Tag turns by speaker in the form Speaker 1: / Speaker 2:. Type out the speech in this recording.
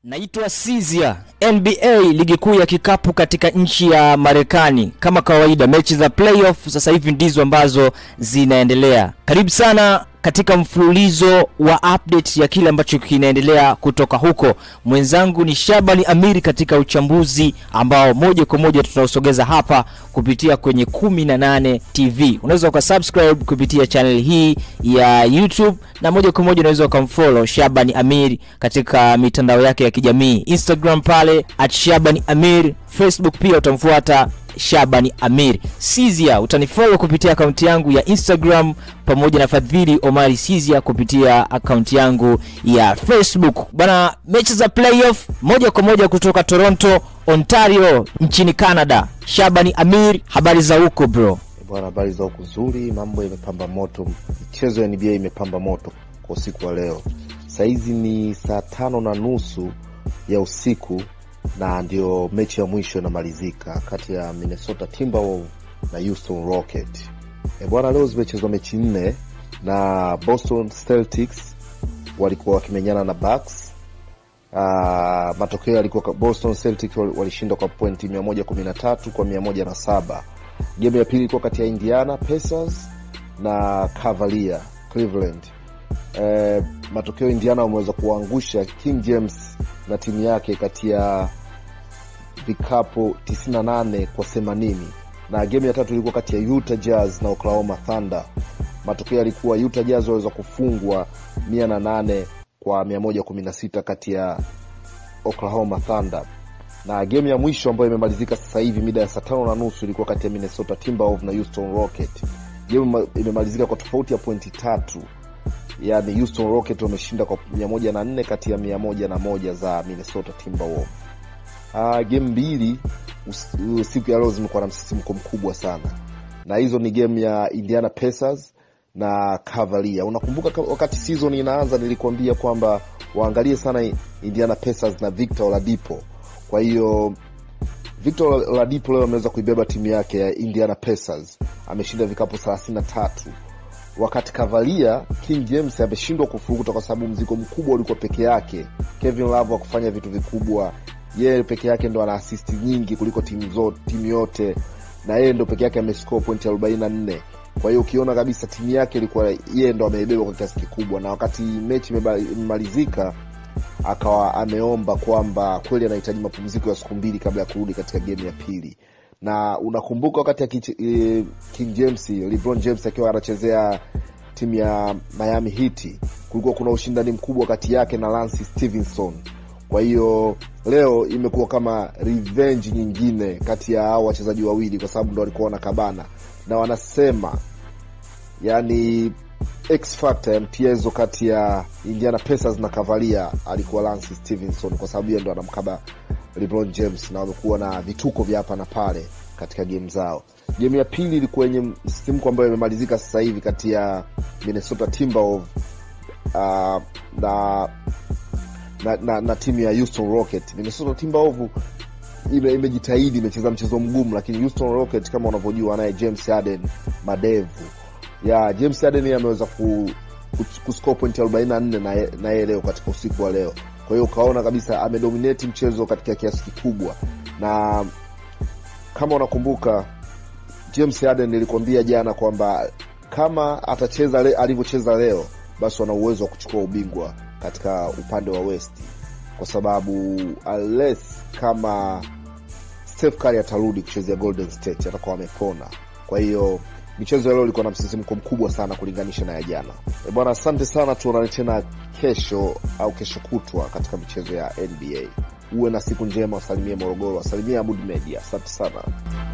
Speaker 1: Naitwa Sizia. NBA ligi kuu ya kikapu katika nchi ya Marekani. Kama kawaida mechi za playoff sasa hivi ndizo ambazo zinaendelea. Karibu sana katika mfululizo wa update ya kile ambacho kinaendelea kutoka huko. Mwenzangu ni Shabani Amiri katika uchambuzi ambao moja kwa moja tunausogeza hapa kupitia kwenye 18 TV. Unaweza ukasubscribe kupitia channel hii ya YouTube na moja kwa moja unaweza ukamfollow Shabani Amiri katika mitandao yake ya kijamii. Instagram pale @ShabaniAmir, Facebook pia utamfuata Shabani Amir. Sizia utanifollow kupitia account yangu ya Instagram pamoja na Fadhili Omari Sizia kupitia account yangu ya Facebook. Bana, mechi za playoff moja kwa moja kutoka Toronto, Ontario nchini Canada. Shabani Amir, habari za huko bro?
Speaker 2: Bwana, habari za huko nzuri, mambo yamepamba moto. Michezo ya NBA imepamba moto kwa usiku wa leo. Saizi ni saa 5:30 ya usiku na ndio mechi ya mwisho inamalizika kati ya Minnesota Timberwolves na Houston Rockets. Bwana, leo zimechezwa mechi 4 na Boston Celtics walikuwa wakimenyana na Bucks. Matokeo yalikuwa Boston Celtics walishinda kwa pointi 113 kwa 107. Game ya pili ilikuwa kati ya Indiana Pacers na Cleveland. Matokeo Indiana wameweza kuangusha King James na timu yake kati ya vikapu 98 kwa 80. Na game ya tatu ilikuwa kati ya Utah Jazz na Oklahoma Thunder. Matokeo yalikuwa Utah Jazz waweza kufungwa 108 kwa 116 kati ya Oklahoma Thunder. Na game ya mwisho ambayo imemalizika sasa hivi mida ya saa 5:30 ilikuwa kati ya Minnesota Timberwolves na Houston Rockets. Game imemalizika kwa tofauti ya pointi 3. Yaani Houston Rockets wameshinda kwa 104 kati ya 101 za Minnesota Timberwolves. Game mbili siku ya leo zimekuwa na msisimko mkubwa sana. Na hizo ni game ya Indiana Pacers na Cavaliers. Unakumbuka wakati season inaanza nilikwambia kwamba waangalie sana Indiana Pacers na Victor Oladipo. Kwa hiyo Victor Oladipo leo ameweza kuibeba timu yake ya Indiana Pacers. Ameshinda vikapu 33. Wakati Cavaliers, King James ameshindwa kufurukuta kwa sababu mzigo mkubwa ulikuwa peke yake. Kevin Love hakufanya vitu vikubwa. Yeye peke yake ndo ana assist nyingi kuliko timu yote, na yeye ndo peke yake amescore point 44. Kwa hiyo ukiona kabisa timu yake ilikuwa yeye ndo ameibeba kwa kiasi kikubwa. Na wakati mechi imemalizika akawa ameomba kwamba kweli anahitaji mapumziko ya siku 2 kabla ya kurudi katika game ya pili. Na unakumbuka wakati ya King James, LeBron James akiwa anachezea timu ya Miami Heat, kulikuwa kuna ushindani mkubwa kati yake na Lance Stevenson. Kwa hiyo leo imekuwa kama revenge nyingine kati ya hao wachezaji wawili kwa sababu ndo walikuwa wanakabana. Na wanasema yani X factor ya mchezo kati ya Indiana Pacers na Cavaliers alikuwa Lance Stevenson kwa sababu yeye ndo anamkaba LeBron James, na wamekuwa na vituko vya hapa na pale katika game zao. Game ya pili ilikuwa yenye msisimko ambayo imemalizika sasa hivi kati ya Minnesota Timberwolves na timu ya Houston Rockets. Minnesota Timberwolves imejitahidi, imecheza mchezo mgumu, lakini Houston Rockets kama unavyojua anaye James Harden madevu. James Harden ameweza kuscore point 44 na yeye leo katika usiku wa leo. Kwa hiyo ukaona kabisa amedominate mchezo katika kiasi kikubwa. Na kama unakumbuka James Harden nilikwambia jana kwamba kama atacheza alivyocheza leo basi ana uwezo wa kuchukua ubingwa katika upande wa West, kwa sababu unless kama Steph Curry atarudi kuchezea Golden State atakuwa amepona. Kwa hiyo michezo leo ilikuwa na msisimko mkubwa sana kulinganisha na ya jana. Bwana, asante sana, tuonane tena kesho au kesho kutwa katika michezo ya NBA. Uwe na siku njema, wasalimie Morogoro, wasalimie Abud Media. Asante sana.